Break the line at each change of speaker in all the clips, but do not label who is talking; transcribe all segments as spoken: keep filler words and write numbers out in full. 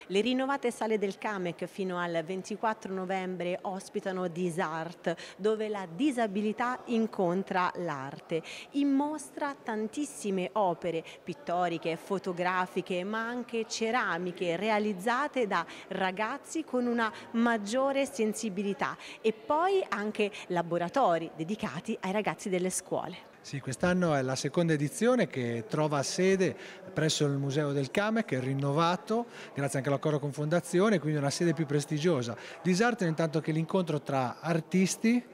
Le rinnovate sale del Camec fino al ventiquattro novembre ospitano Disart, dove la disabilità incontra l'arte. In mostra tantissime opere pittoriche, fotografiche, ma anche ceramiche realizzate da ragazzi con una maggiore sensibilità e poi anche laboratori dedicati ai ragazzi delle scuole.
Sì, quest'anno è la seconda edizione che trova sede presso il Museo del Camec, che è rinnovato grazie anche all'accordo con Fondazione, quindi una sede più prestigiosa. Disarte è intanto che l'incontro tra artisti,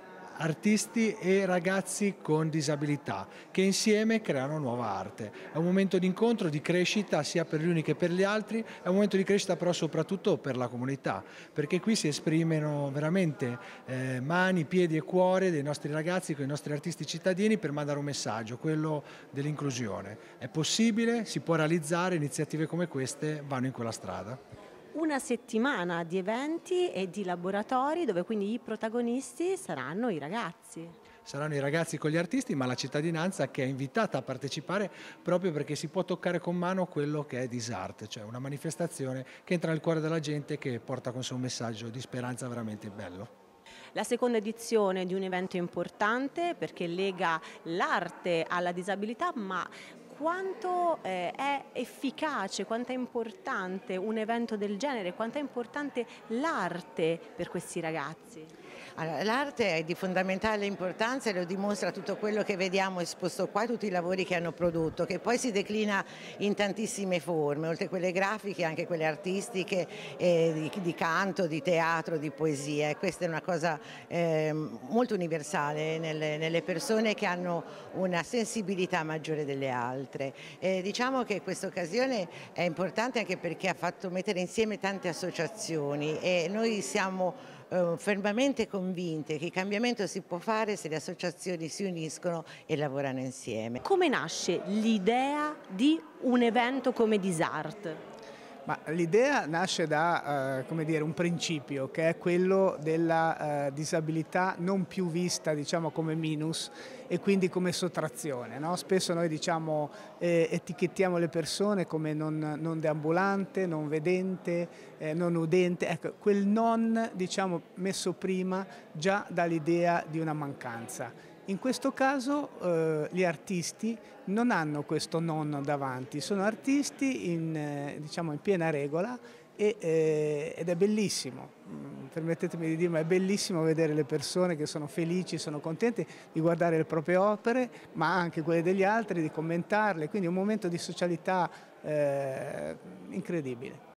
artisti e ragazzi con disabilità che insieme creano nuova arte. È un momento di incontro, di crescita sia per gli uni che per gli altri, è un momento di crescita però soprattutto per la comunità, perché qui si esprimono veramente eh, mani, piedi e cuore dei nostri ragazzi con i nostri artisti cittadini per mandare un messaggio, quello dell'inclusione. È possibile, si può realizzare, iniziative come queste vanno in quella strada.
Una settimana di eventi e di laboratori dove quindi i protagonisti saranno i ragazzi.
Saranno i ragazzi con gli artisti, ma la cittadinanza che è invitata a partecipare proprio perché si può toccare con mano quello che è Disart, cioè una manifestazione che entra nel cuore della gente e che porta con sé un messaggio di speranza veramente bello.
La seconda edizione di un evento importante perché lega l'arte alla disabilità, ma quanto eh, è efficace, quanto è importante un evento del genere, quanto è importante l'arte per questi ragazzi?
Allora, l'arte è di fondamentale importanza e lo dimostra tutto quello che vediamo esposto qua, tutti i lavori che hanno prodotto, che poi si declina in tantissime forme, oltre a quelle grafiche anche quelle artistiche, eh, di, di canto, di teatro, di poesia. E questa è una cosa eh, molto universale nelle, nelle persone che hanno una sensibilità maggiore delle altre. Eh, diciamo che questa occasione è importante anche perché ha fatto mettere insieme tante associazioni e noi siamo eh, fermamente convinte che il cambiamento si può fare se le associazioni si uniscono e lavorano insieme.
Come nasce l'idea di un evento come Disart?
L'idea nasce da eh, come dire, un principio che è quello della eh, disabilità non più vista, diciamo, come minus e quindi come sottrazione, no? Spesso noi diciamo, eh, etichettiamo le persone come non, non deambulante, non vedente, eh, non udente, ecco, quel non, diciamo, messo prima già dall'idea di una mancanza. In questo caso eh, gli artisti non hanno questo non davanti, sono artisti in, eh, diciamo in piena regola e, eh, ed è bellissimo, mm, permettetemi di dire, ma è bellissimo vedere le persone che sono felici, sono contente di guardare le proprie opere, ma anche quelle degli altri, di commentarle, quindi è un momento di socialità eh, incredibile.